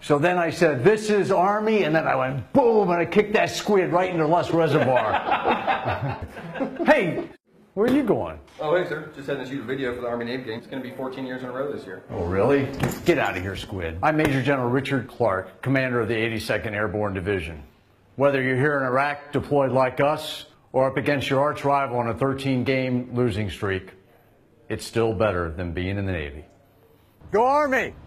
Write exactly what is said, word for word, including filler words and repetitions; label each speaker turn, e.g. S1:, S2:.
S1: So then I said, this is Army, and then I went boom, and I kicked that squid right into Les Reservoir. Hey, where are you going?
S2: Oh, hey, sir. Just heading to shoot a video for the Army Navy game. It's going to be fourteen years in a row this year.
S1: Oh, really? Get out of here, squid. I'm Major General Richard Clark, commander of the eighty-second Airborne Division. Whether you're here in Iraq deployed like us, or up against your arch rival on a thirteen game losing streak, it's still better than being in the Navy. Go Army!